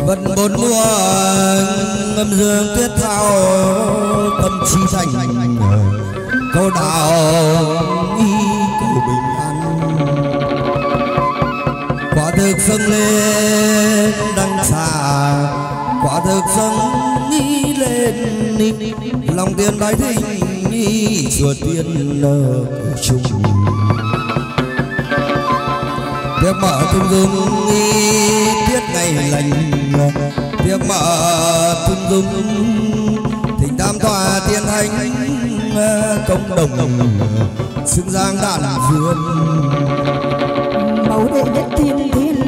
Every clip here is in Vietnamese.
vẫn bốn mùa ngâm dương tuyết thao tâm trí thành câu đạo ý cầu bình an quả thực dâng lên đăng xà quả thực dâng đi lên lòng tiền bái thinh chùa tiên chung việc mở tung dung tiết ngày lành việc mở tung dung thỉnh tam tòa tiên thánh công đồng xứng giang đàn vườn mẫu đệ nhất thiên thiên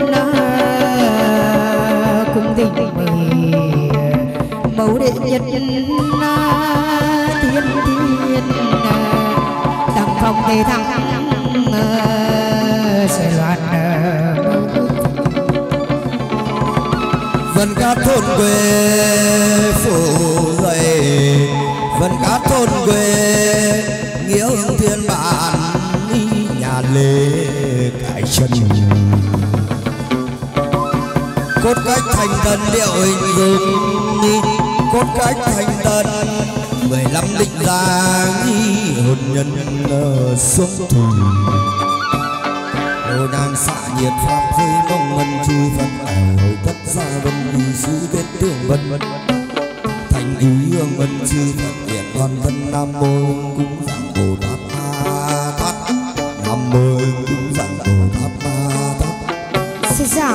cung tình mẫu đệ nhất thiên thiên đăng phong đề thăng sẽ loạn vân cát thôn quê phủ dậy vân cát thôn quê nghĩa hương thiên bản nhà lê cải chân cốt cách thành tân điệu hình dung cốt cách thành tân 15 định ra hôn nhân xuống thù hồ nàng xạ nhiệt pháp rơi mong ngân chư phật hầu tất gia vân đi sứ kết tương vân thành ý hương vân chư phật hiện toàn thân nam mô cúng dường bồ tát ma tát nam mô cúng dường bồ tát ma tát sẽ ra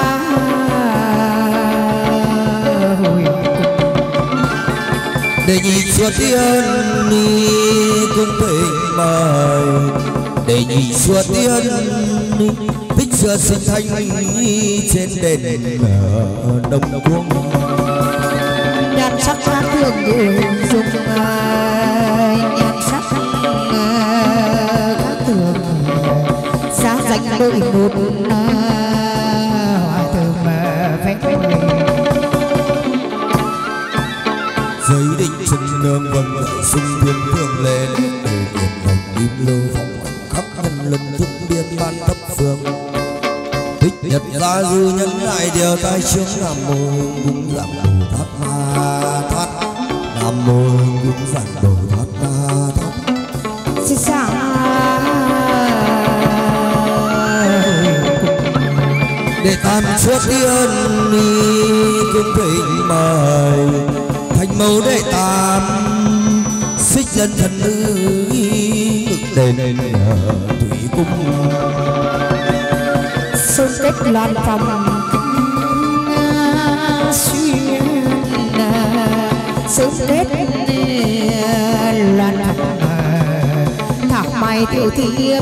để nhìn chùa tiên cung thỉnh mời để nhìn chùa tiên tích xưa sinh thanh trên đền đông cuông nhan sắc khác thường người dùng nhan sắc khác thường giá danh đôi một hòa thượng phép giới định chân nương vâng lợi sung thiên thương lên từ tiền hồng kim lưu phong khắp nhân lâm thức biên ban thấp phương thích nhật ra dư nhân lại điều tai chương nam mô cúng dường bồ tát ma tát nam mô cúng dường bồ tát ma tát sẽ xa để tam suốt tiên cung thỉnh mời thành mẫu đệ tam xích dân thần nữ ngực đền thủy cung sơn kết loan phòng xuyên sơn kết loan phòng thảo mai tiểu thiếp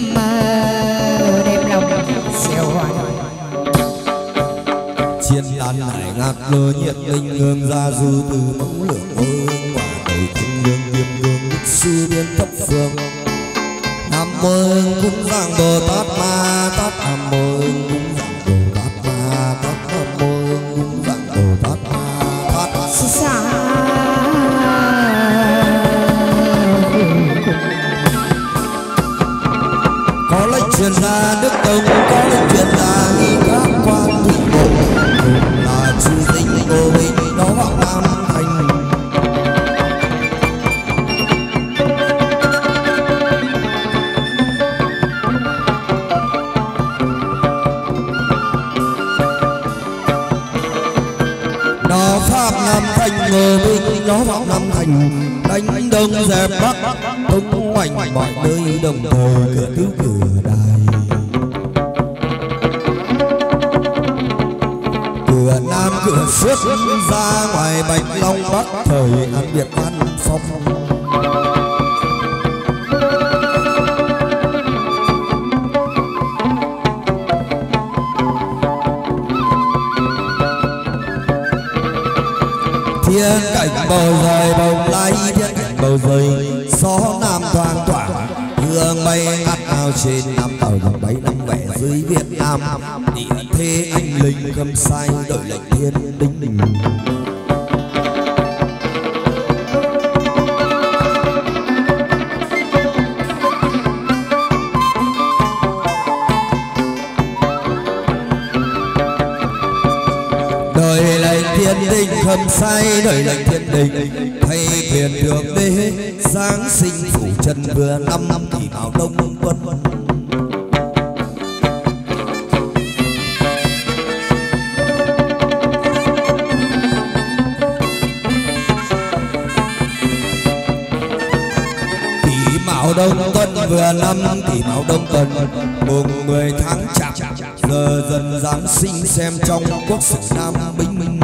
đêm lòng xèo hoài chiên đàn hải ngạc lơ nhiệt linh hương ra dư từ mẫu lửa hương quả đầy thanh lương tiêm hương đức sư biên thấp phương nam mô cúng dường bồ tát ma tát nam mô cúng dường bồ tát ma tát nam mô cúng dường bồ tát ma tát xa có lệnh truyền ra đức tông có lệnh truyền ra nghi các quan thủy bộ là chư tinh cô bình đó vọng nam thành đó pháp nam thành ngô bình đó vọng nam thành đánh đông dẹp bắc tung hoành mọi nơi đồng thời cửa tứ cửa đài cửa nam cửa xuất ra ngoài bạch long bắc thời an biệt an phong thiên cảnh bầu trời bồng lai thiên cảnh bầu trời gió nam thoang thoảng hương bay ngắt ao trên năm tàu dòng bay năm vẻ dưới Việt Nam địa thế anh linh cầm sai đội lệnh thiên đinh nhân đình khâm sai đời lệnh thiên đình thay quyền thượng đế giáng sinh phủ trần vừa năm kỷ mão đông tuần đông tuần vừa năm kỷ mão đông tuần mùng 10 tháng chạp giờ dần giáng sinh xem trong quốc sử Nam Bình Minh.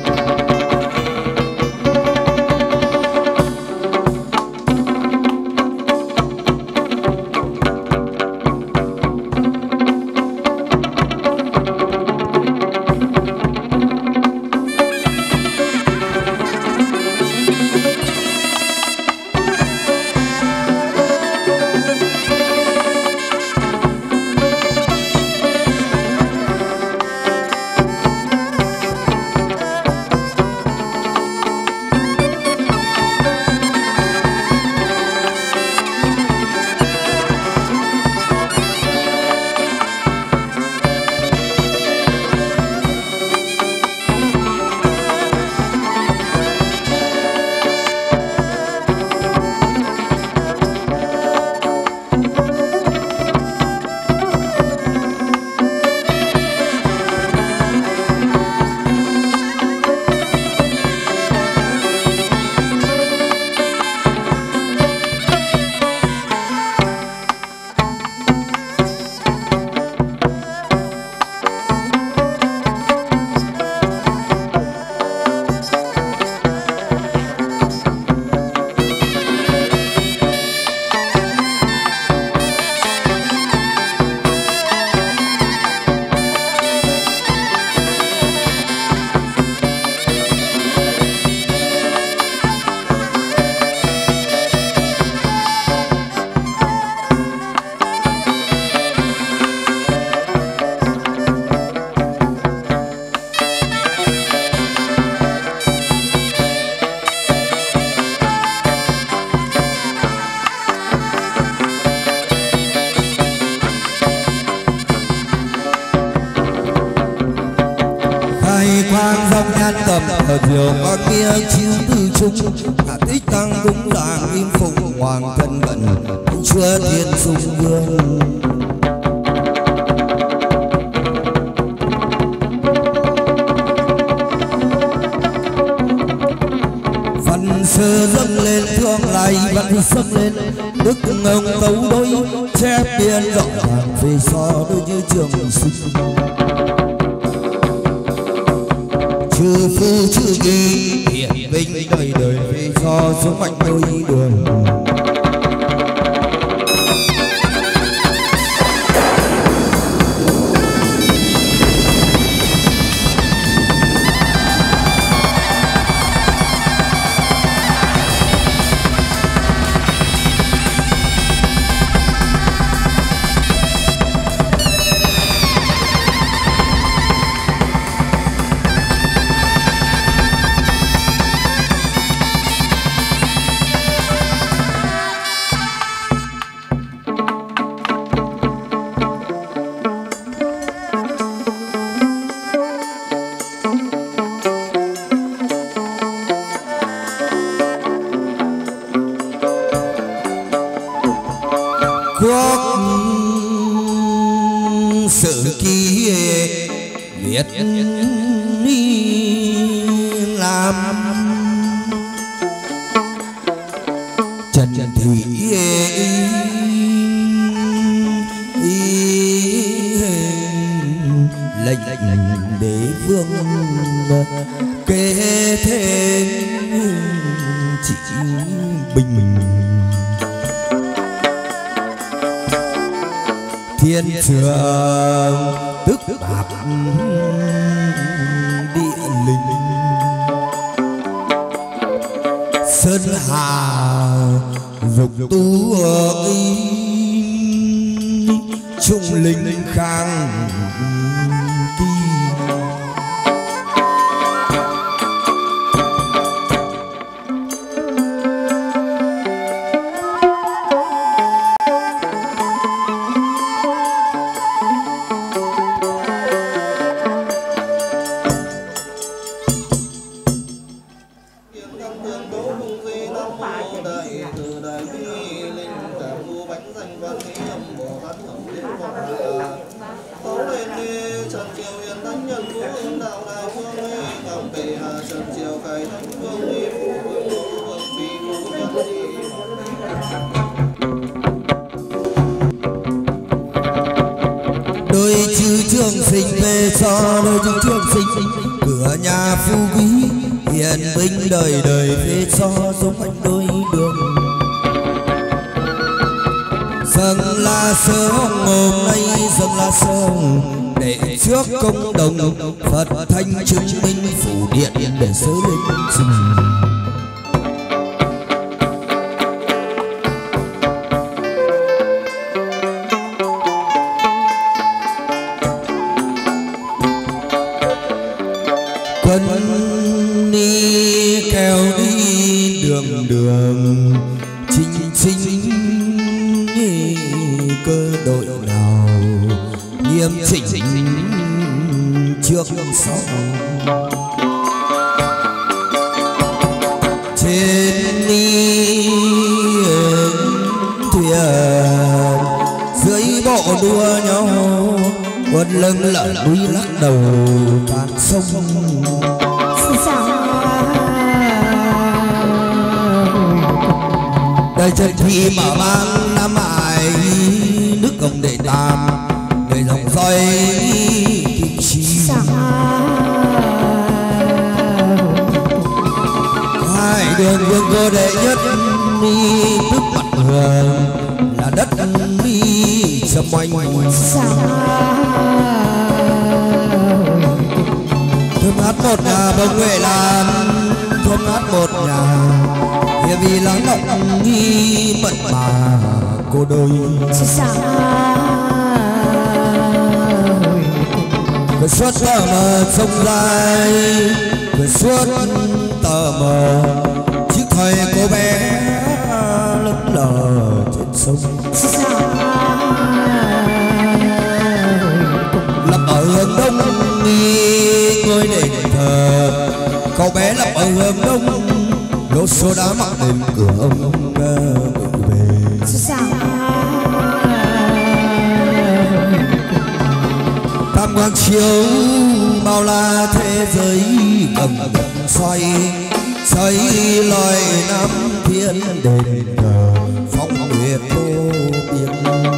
Ở diều có kia chiếu tư trung hạ tích tăng cúng làng im phụng hoàng thân vận chúa thiên sung vương văn sơ dâng lên thương lại văn dâng lên đức ông tấu đôi chép biên rộng hàng về so đôi như trường sinh chư phu chư kỳ hiển vinh đời đời vì do số mạnh đôi đường đôi chữ trường sinh về cho đôi chữ trường sinh cửa nhà phú quý hiền vinh đời đời về cho giống anh đôi đường dâng là sớm hôm nay dâng là sớm để trước công đồng Phật thanh chứng minh phủ điện để sớ lên trình quân đi kéo đi đường đường chính chính cơ đội nào nghiêm chỉnh trước sau trên đi thuyền dưới bộ đua nhau quân lưng lở núi lắc đầu cạn sông đời chân thi mở mang năm ải nước công đệ tam đời dòng roi kim chi hai đường vương cơ đệ nhất mi tức mặt hường là đất mi sầm oanh thơm hát một nhà bông huệ lan thơm hát một nhà hiệp vì lắng động nghi mật mà cô đôi cứ suốt tờ mờ sông dài cứ suốt tờ mờ chiếc thời cô bé lững lờ trên sông lập ở hướng đông nghi ngôi đền thờ cậu bé lập ở hướng đông lô số đá mặc đền cửa ông về tam quang chiếu bao la thế giới cầm xoay xoay loài năm thiên đền thờ phong nguyệt vô biên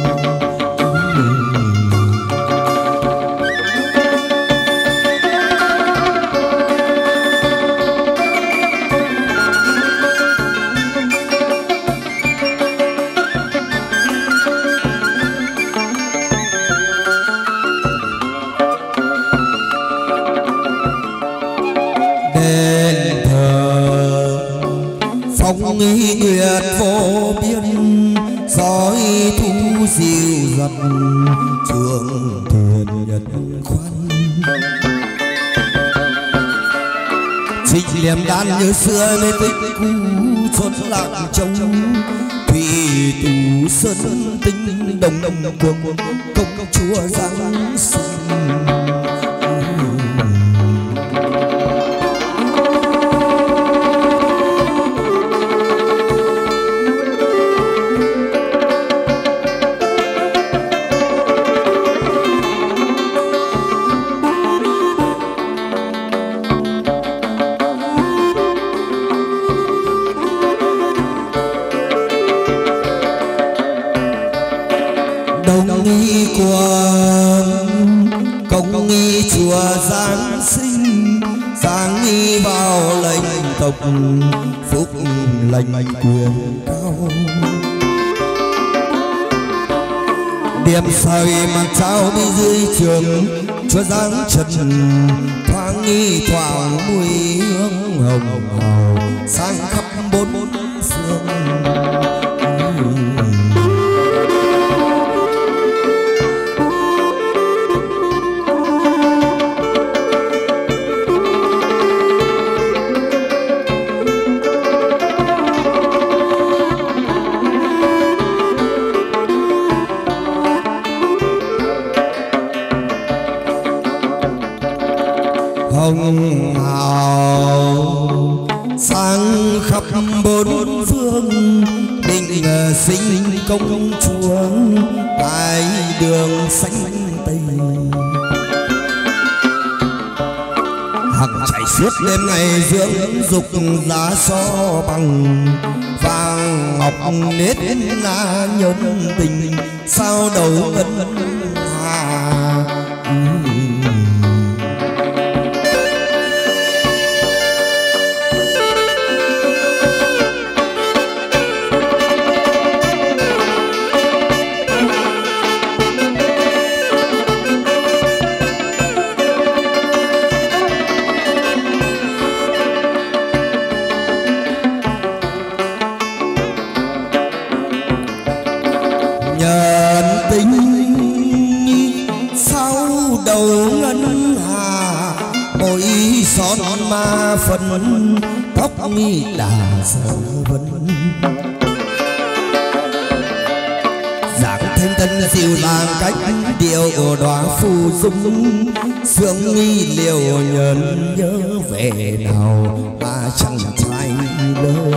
nghi nguyệt vô biên soi thu dịu dặt trường thuyền nhật khoan trích liềm đan như xưa mê tích cũ chốn lạc trông thủy tù sơn tinh đồng đồng cuồng công chúa giáng sinh công nghi chùa Giáng sinh Giáng nghi vào lệnh tộc phúc lệnh quyền cao điểm soi mang trao đi dưới trường chúa Giáng trần thoáng nghi thoảng mùi hương hồng hào sang khắp bốn phương hồng hào sang khắp bốn phương định sinh công chúa tại đường xanh tây hằng chạy suốt đêm ngày dưỡng dục giá so bằng vàng ngọc nết na nhân tình sao đầu ngân hà. Son ma phần tóc mi đà giờ vấn dáng thanh tân dịu dàng cách điệu đóa phù dung sương nghi liều nhớ nhớ về nào mà chẳng trai lơ.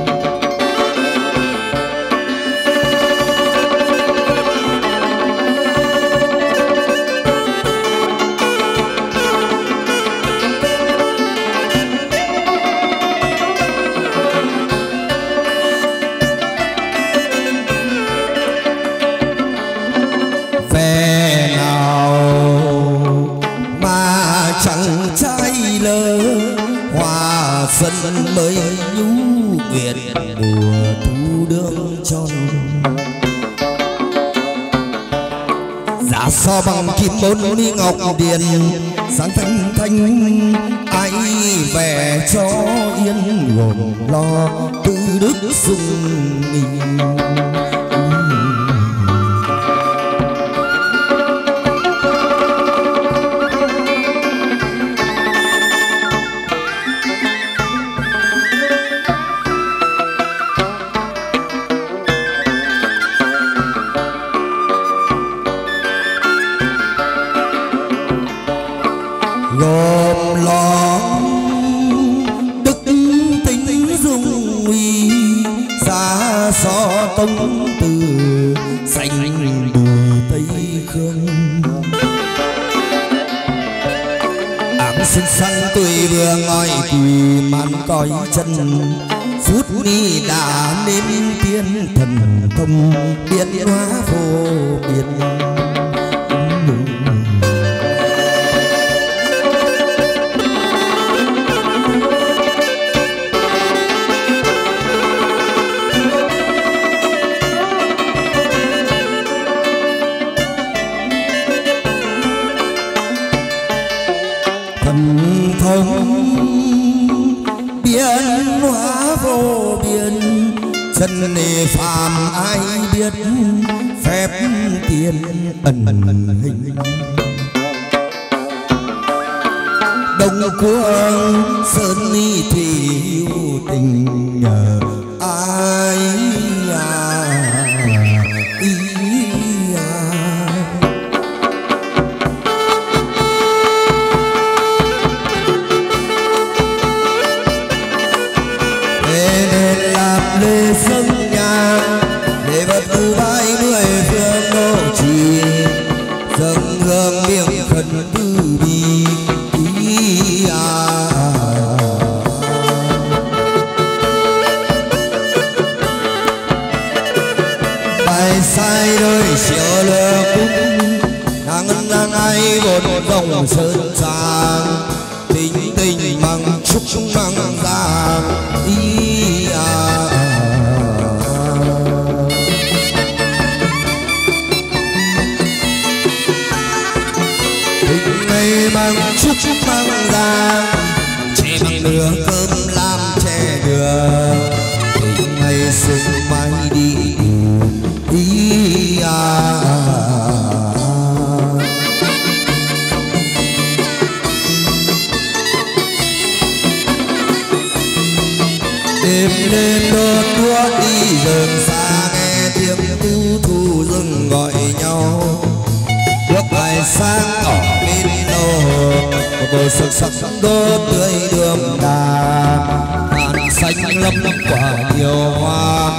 Xuân mới nhú nguyệt mùa thu đương tròn giá so bằng kim bốn mi ngọc điền sáng thanh thanh ai về cho yên gồm lo tư đức sung nghỉ. gồm lo đức tính dung uy xa so tông từ xanh bùi tây khương áng sinh sang tùy vừa ngồi quỳ màn coi chân phút ni đã nên tiên thần thông biến hóa vô biên. Thần thông biến hóa vô biên chân nề phàm ai biết phép tiên ẩn hình đông quân sơn ni thì hữu tình nhờ ai lê sông nhà để vật từ vai người phương đô trì dâng hương miệng khẩn từ bi bài sai đôi chiều lừa cung nàng ngân lang ai một dòng sơn trang tình tình bằng chúc mang giang mang chúc mang ra chè bằng nửa cơm làm chè đường tình ngày sương mai đi đêm đêm đốt đuốc đi rừng xa nghe tiếng tu thu rừng gọi nhau đuốc bài sáng tỏ bên một bầu sực sắc đốt tươi đường đà ngàn xanh lấp quả nhiều hoa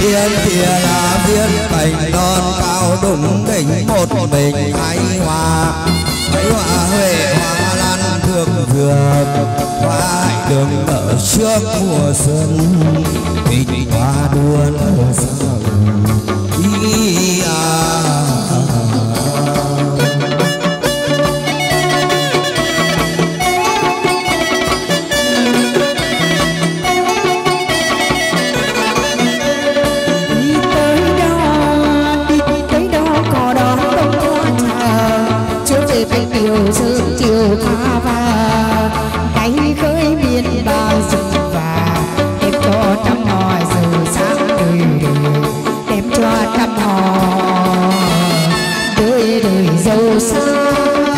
thiên kia là viên cành non cao đủng đỉnh một mình hái hoa huệ hoa lan thượng vườn hoa đường ở trước mùa xuân tình hoa đua nở sao sớm chiều pha và cánh khơi miền bao rừng và đem cho trăm hò giờ sáng đời đời đem cho trăm hò đời đời giàu sang.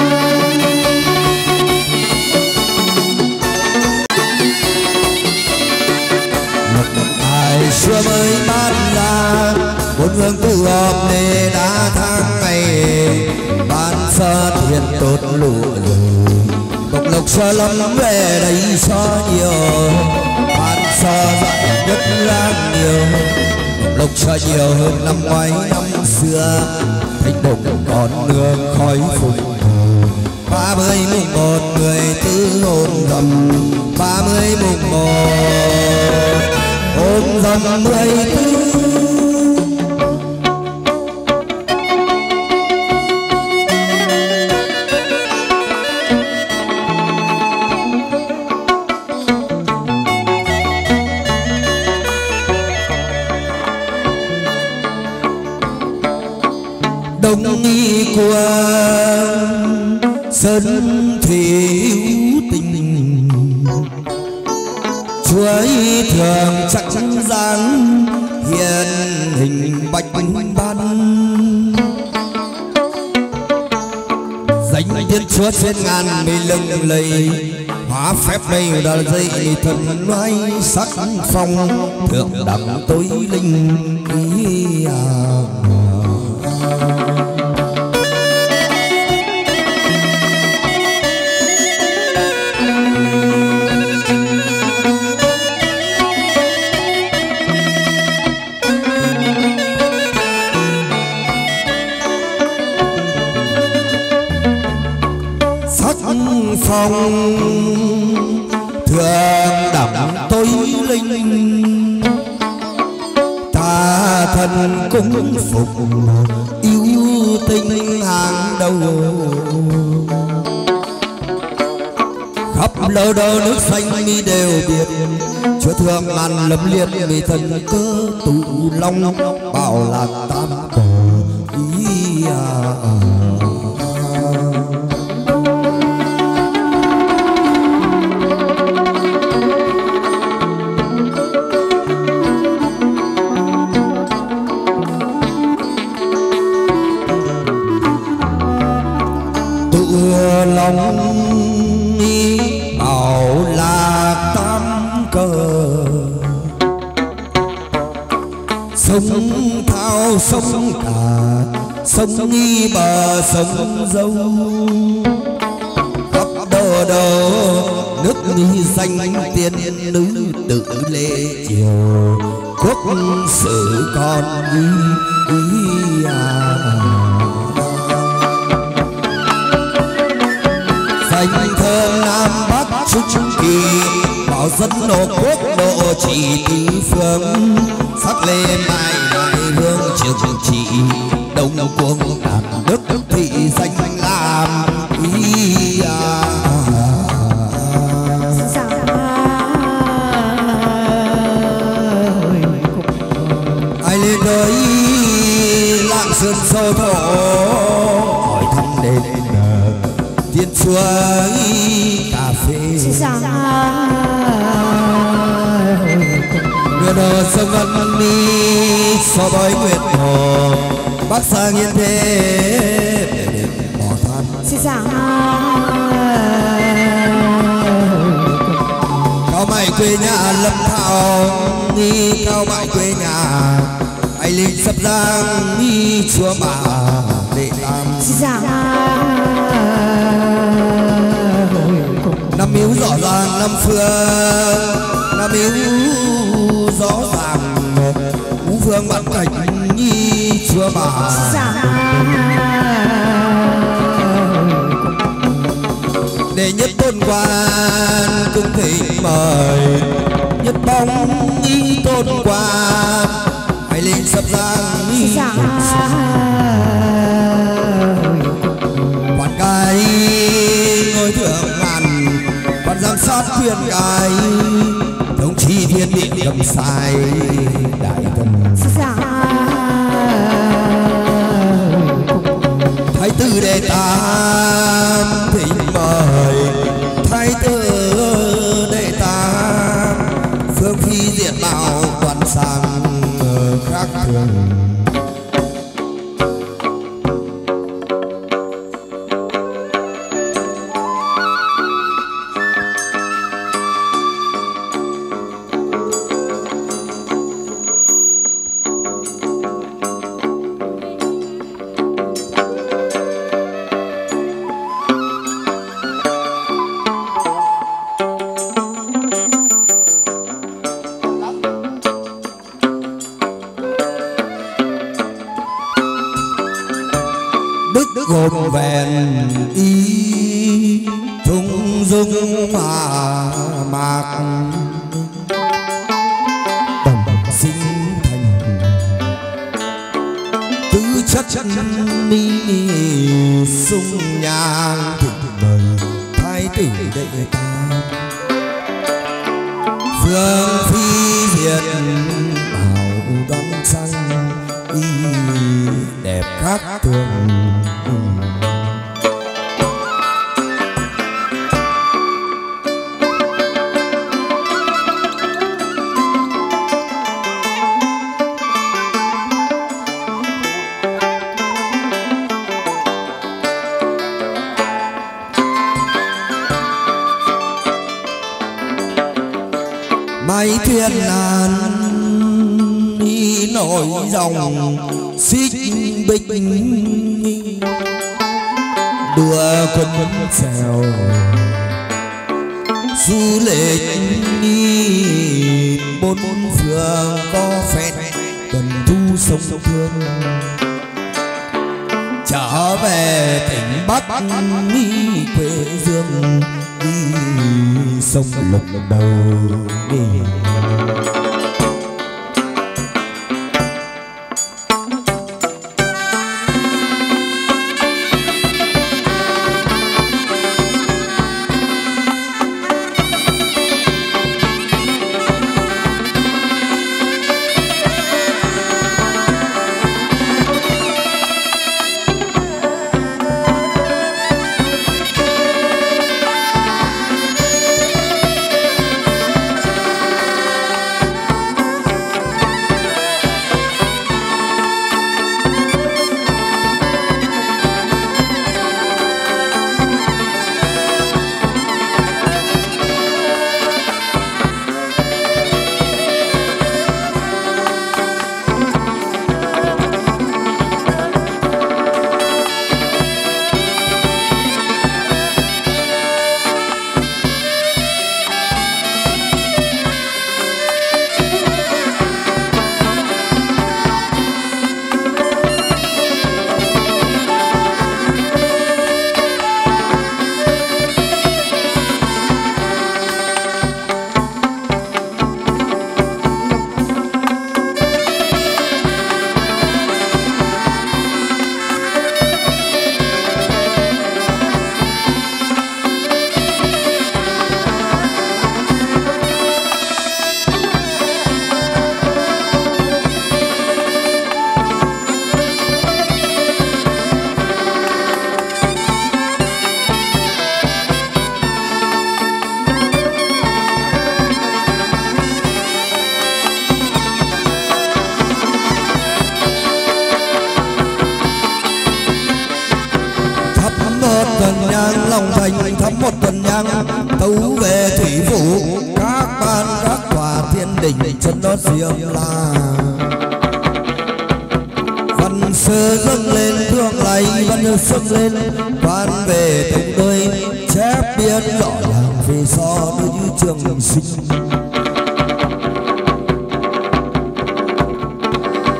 Ai xưa mới bắt ra một hương tụ họp để đã tháng ngày ban sơ thiền tốt lụ rồi bộc lộc sơ lắm về đây so nhiều ban sơ dặn nhất lang nhiều bộc lộc sơ nhiều hơn năm ngoái năm xưa thanh bụng còn nương khói phùng 30 mùng 1 người tư hôn rằm 30 mùng 1 hôn rằm 14 đông nghi quân sơn thủy tình chuối thường chắc dáng hiền hình bạch ban danh thiên chúa trên ngàn mây lừng lầy hóa phép đây là dây thần nói sắc phong thượng đẳng tối linh ý phong thường đẳng tối linh ta thân cũng phục yêu tinh hàng đầu khắp lâu đâu nước xanh mi đều biệt chúa thương ngàn lấm liệt vì thần cơ tụ long bảo là tam cổ ý lòng bảo là tam cờ sông thao sông cả sông nghi bờ sông dâu khắp đồ đồ nước nghi danh tiên nữ tự lễ triều quốc sử con ý danh thơm Nam Bắc Trung Kỳ bảo dân nộp quốc độ chỉ tứ phương sắc lên mai đại hương trường trị đông cuồng đạt đức thị danh làm ý ai lên tới Lạng Sơn sâu thổ hỏi thăm đền tiên chúa cà phê nguyện hồ sông văn mi so bói nguyệt hồ bắc sang yên thế để bỏ than cao mại quê nhà lâm thảo nghi cao mại quê nhà ai linh sắp giang nghi chúa bà đệ tam năm miếu rõ ràng năm phương năm miếu rõ ràng ngũ phương phương bản cảnh nhi chúa bà để nhất tôn quan cung thỉnh mời nhất bóng y tôn quan hãy lên sắp giang y quan cái ngôi thượng ngàn quan giám sát khuyên cái thống chi thiên địa cầm sai đại thần thái tử đệ tam thỉnh mời thái tử đệ tam phương phi diện mạo toàn sang khác thường gồm vẹn ý thung dung mà mạc tầm sinh thành tứ chất ni sung nhang thịnh mời thái tử đệ tam phương phi diện bảo đoan sang y đẹp khác thường mai thiên nan đi nổi dòng xích bích đùa quân xèo du lịch bốn phương có phép tuần thu sông thương trở về tỉnh Bắc quê dương đi sông lục đầu đi lòng thành thắm một tuần nhang tấu về thủy phủ các ban các tòa thiên đình chân đó riêng là văn sơ dâng lên thương lạy văn dâng lên quan về từng nơi chép biên rõ ràng về so đối như trường sinh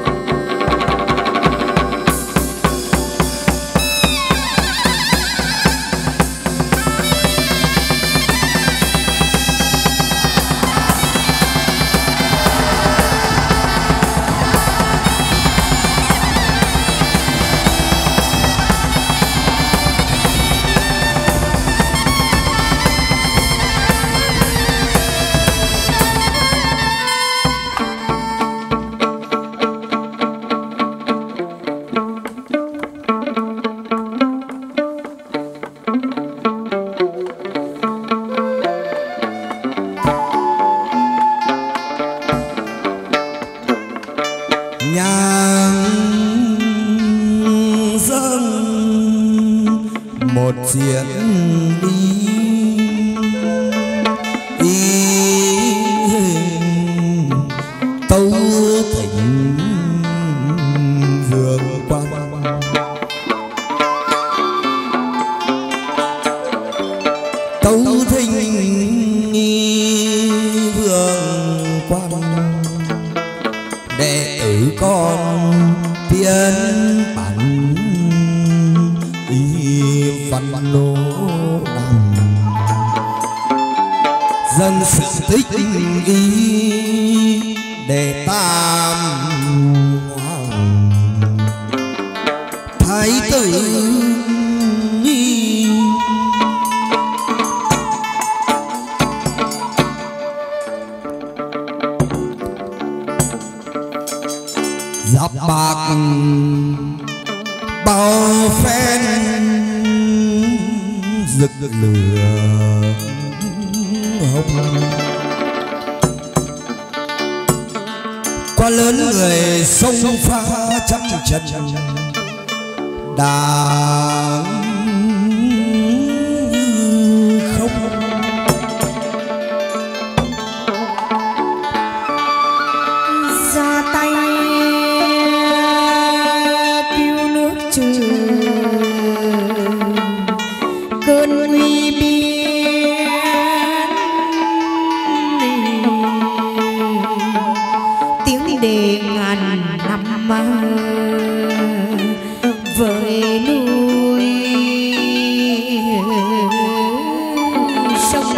nhang dâng một chuyện đi tấu thỉnh vương quan tấu thỉnh vương quan đệ tử con tiến bản y văn lô đằng dân sự tích ý để tam hoàng thái tử giáp bạc bao phen rực lửa hồng quá lớn người sông pha trăm trận đáng như không ra tay cứu nước trừ cơn nguy biên tiếng đề ngàn năm với núi sông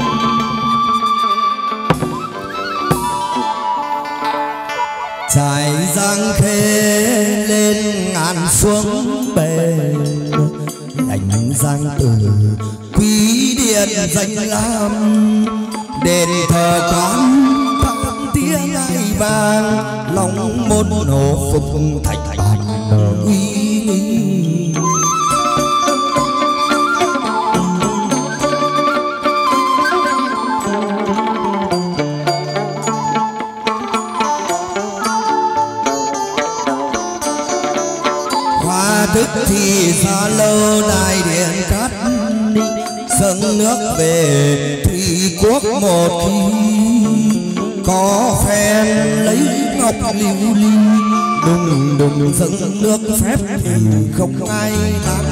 trải giang khê lên ngàn xuống bề đánh giang từ quý điện danh lam đền thờ quán thắm tiếng ai vang lòng môn nổ phục thạch bàn uy nghi hoa thức thì xa lâu đại điện cát dâng nước về thủy quốc một khi có phen lấy ngọc lưu ly đùng đùng dâng nước phép thì không ai đáp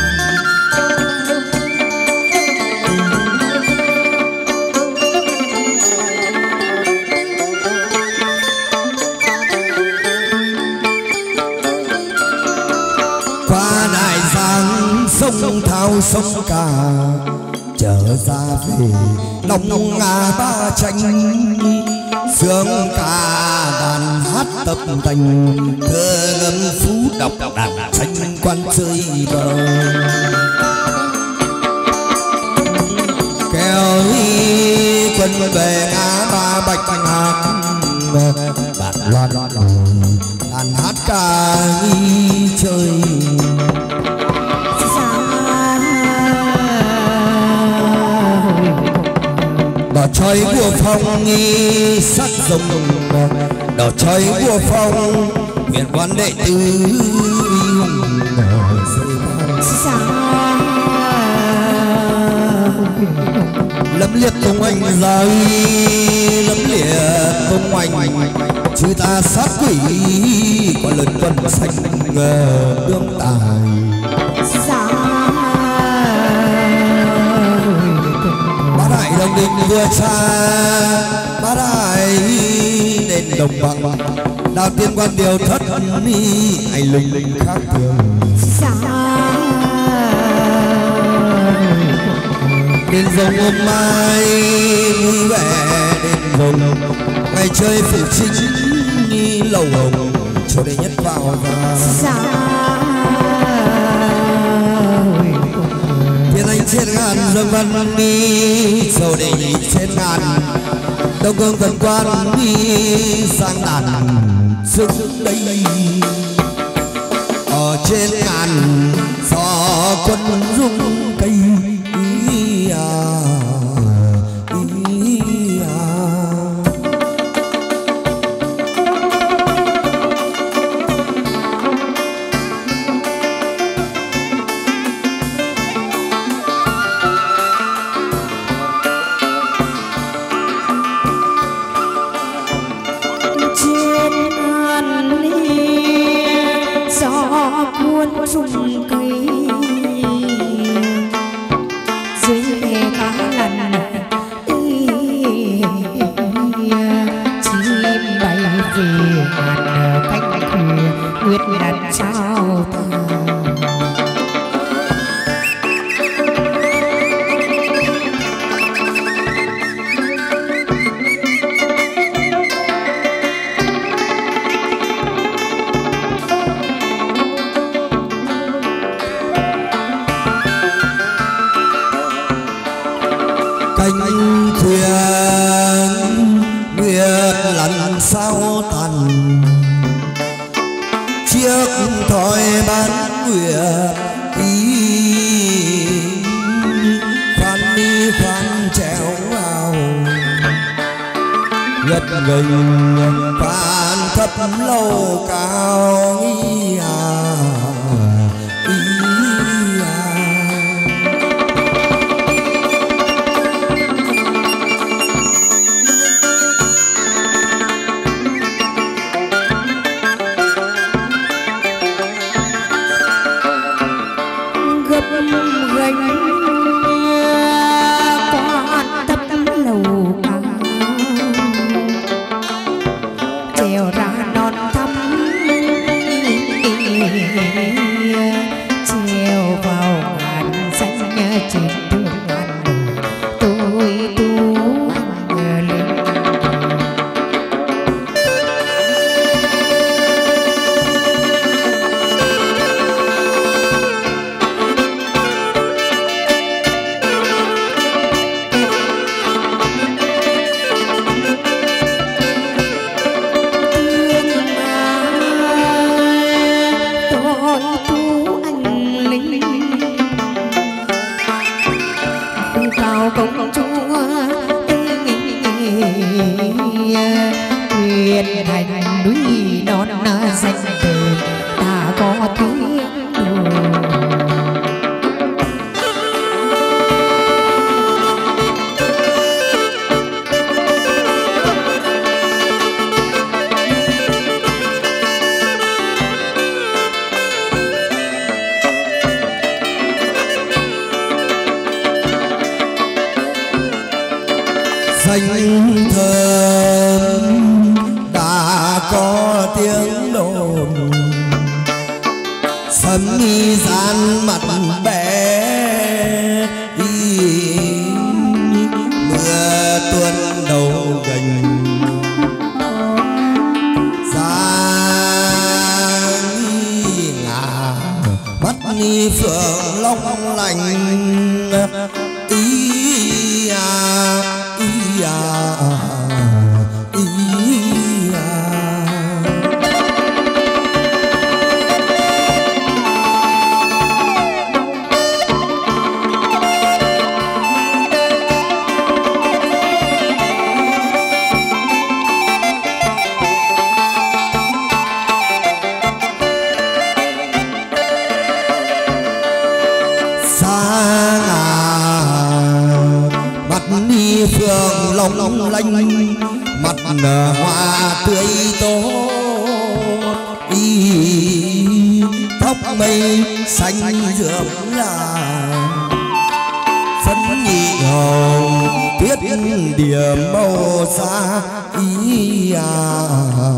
qua đại giang sông thao sông cả trở ra về đông ngà ba tranh sướng ca đàn hát tập thành thơ ngâm phú đọc đàn tranh quan chơi bờ kéo quân về ngã ba bạch hạc bạn loan đàn hát ca nghi chơi đỏ trói vua phong nghi sắc rồng đỏ trói vua phong nguyện quan đệ tử lấm liệt tung anh rơi lấm liệt tung anh chứ ta sát quỷ qua lần quân xanh đương tài đại đồng đình vừa xa bá đại đền đồng bằng đào tiên quan điều thất ni anh linh khác thường đền rồng hôm mai vui vẻ đền rồng ngày chơi phụ chính ni lầu hồng chỗ đệ nhất vào ra thiên anh trên ngàn dương văn đi sầu đệ nhị trên ngàn đông cương thần quan đi sang đàn sức đây ở trên ngàn gió quân rung cây cánh khuya nguyệt đặt sao ta. Cánh khuya nguyệt lặn sao tàn, chiếc thoi bán nguyệt khoan đi khoan trèo vào ngất ngây phan thấp lâu cao ý à. Danh thơm đã có tiếng đồn, sấm gian mặt bé mưa tuôn đầu gành giang ngà mắt ni phượng long lành ý à. Phượng long lanh mặt hoa tươi tốt tóc mây xanh rượm là phấn nhị hồng tiết điểm màu xa ý à.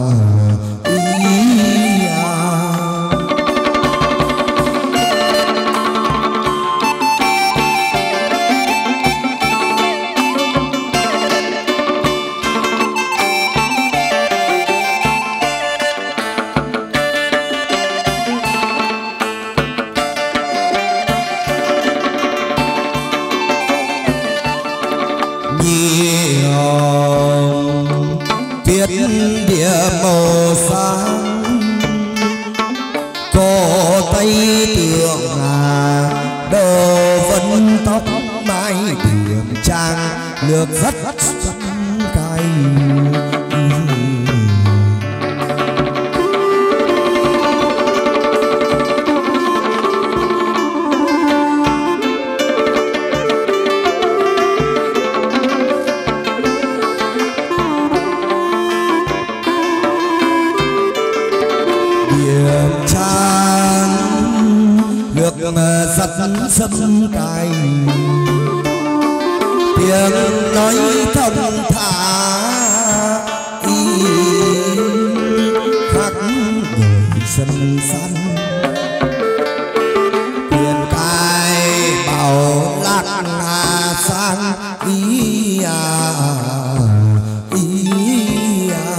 Tiết địa màu sáng cổ tay tượng hà đầu vẫn tóc mái điểm trang lược rất cay. Rất sâm cay tiếng nói thông thả sân sắn tiền cai bảo lạc hà sang ý à ý à.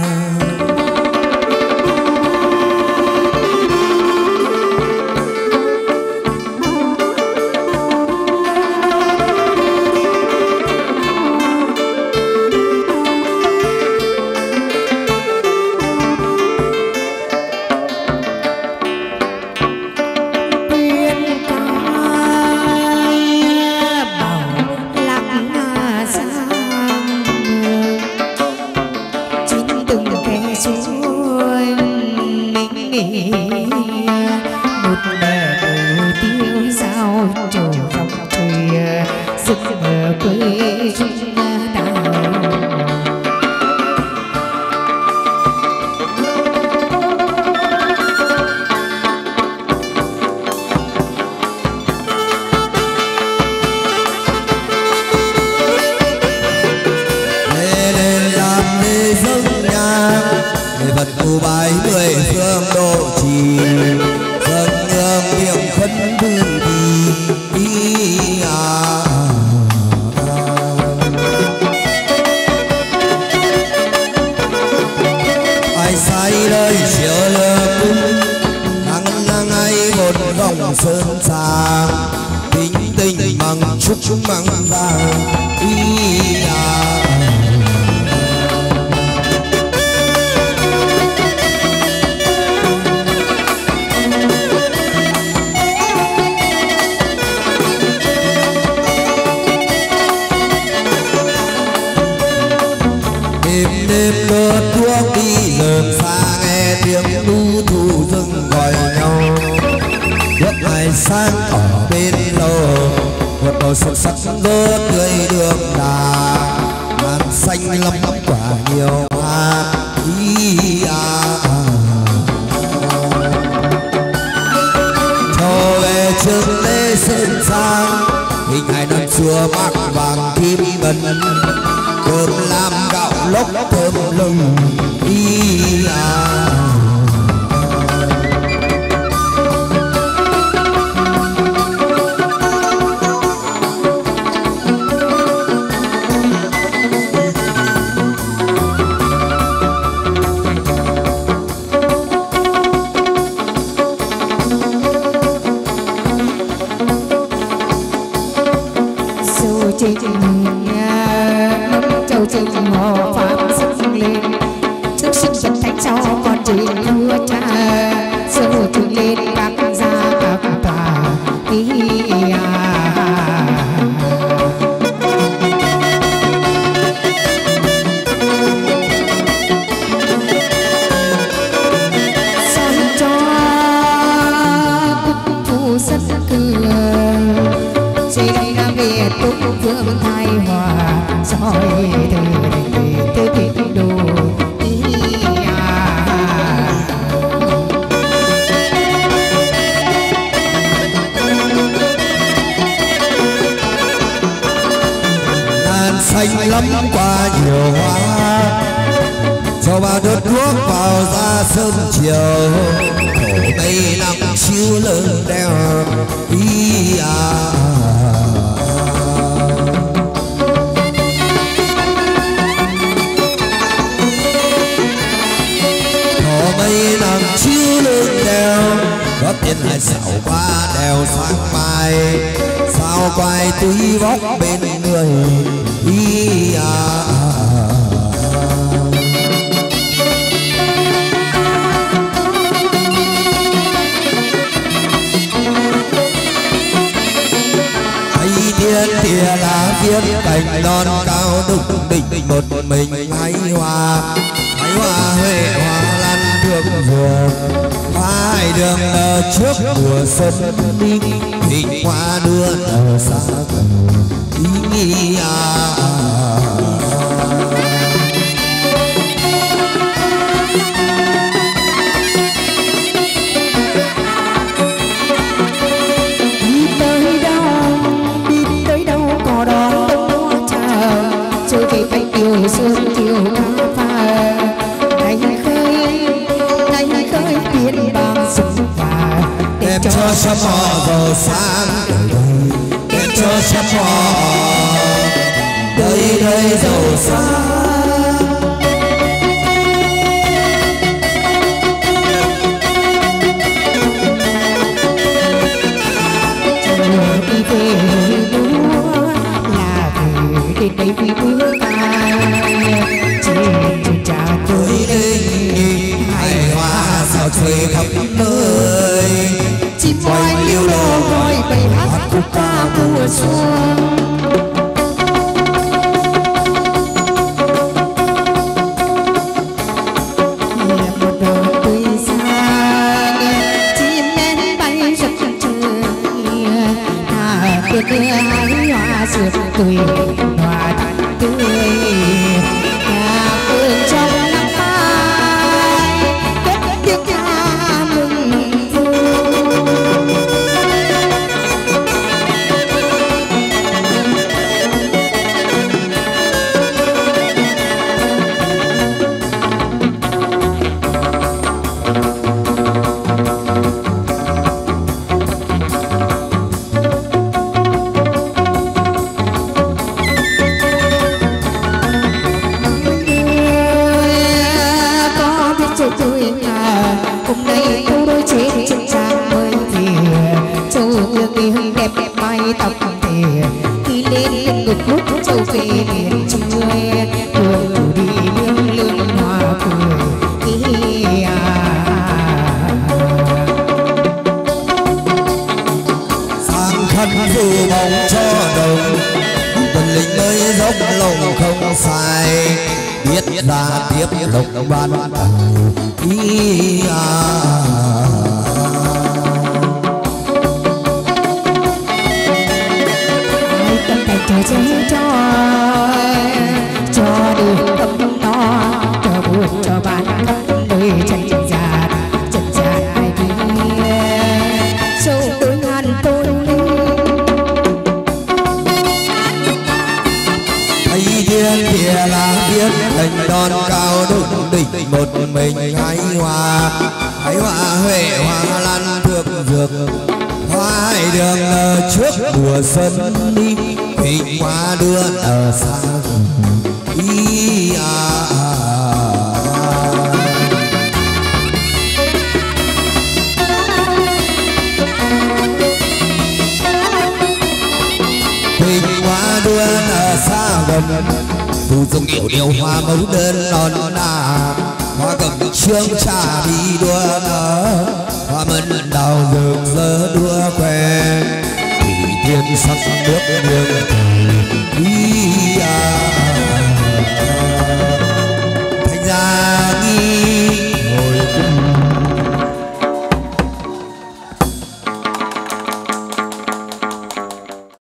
Sơn sang tình tình măng chúc măng vàng ý à. Đêm đêm lướt thuốc đi lờn xa nghe tiếng đu thu rừng gọi nhau. Bước ngày sang ở bên lầu một màu sặc sặc rớt tươi đường đà ngàn xanh lắm quả nhiều hoa ý à. Trở về trường Lê Sơn Sang hình hài năm xưa mắc vàng kim ngân cơm lam gạo lốc thơm lừng ý à. Trình hồ phạm dựng lên trước sinh vật thánh cho con trình vua cha sơ hồ trình lên các gia các tòa ý à. Son cho cúc phu sân cửa trên nam việt túc vương thái hòa soi từ kinh đô ngàn xanh lắm qua nhiều hoa cho ba đốt thuốc vào ra sớm chiều khổ đây nằm chiếu lớn đeo ý à. Mây nằm chiếu lên đèo có tiền lại xảo qua đèo sang mai sao quay túi vóc bên người ý à. Thấy thiên kia là viết cành non cao đục đỉnh một mình hái hoa huệ hoa lan đường vườn hai đường trước mùa xuân đi hình hoa đưa ở xa ý nghĩa đi tới đâu có đón đông hoa chờ chơi về bánh tiêu sương chiều cá pha ngày khơi biển cho sớm mò giàu sang đèn cho sớm mò đời đời giàu sang. Đi về búa là về đến đây vì bữa ta trên trà tôi đây hài hoa sao trời khắp nơi chim voi liêu lô gọi bầy hát khúc ca mùa xuân. Hái hoa sượt tươi hoa thật tươi nhà vườn trong nắng mai kết tiếng ca mừng vui. Hôm nay cô đôi trên chân trang mới về châu ngược hương đẹp đẹp mái tóc về khi lên ngực lúc châu về miền trung người đường đi lương lương hoa cười sang khăn dù bóng cho đồng tuần lính mới dốc lòng không sai biết ra tiếp lộc ban đầu ý tâm tay cho dễ cho đi tâm nó cho buồn cho bạn khắp nơi chân già ai đi sâu tôi ngàn tôi thấy thiên địa là biết thành đòn cao đụng đỉnh một mình hái hoa huệ hoa lan thượng dược hoa hải đường trước mùa xuân đi hình hoa đưa ở xa ý hình hoa đưa ở xa gần thu dung yêu điều hoa mẫu đơn non nà hoa cầm trương trà đi đua nở hoa mận đào rực rỡ đua que thủy tiên sắc nước nương